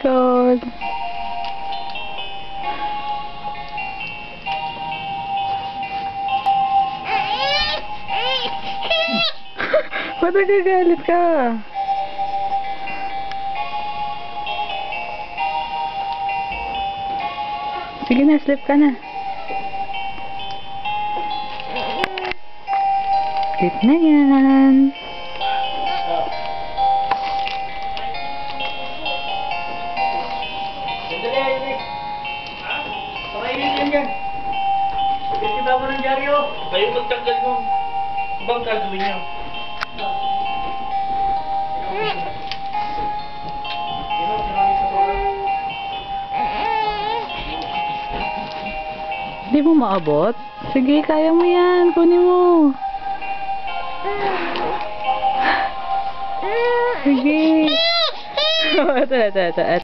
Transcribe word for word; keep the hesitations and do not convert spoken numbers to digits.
God. Ba't nagagalit ka? Sige na, sleep ka na. Sleep na yan. Sandali, Eric. Ha? Pakainin yan yan. Pagkakita mo ng dyaryo. Kayo magtanggal mo. Ibang gagawin niyo. Hindi mo maabot? Sige, kaya mo yan. Kunin mo. Sige. Ito, ito, ito.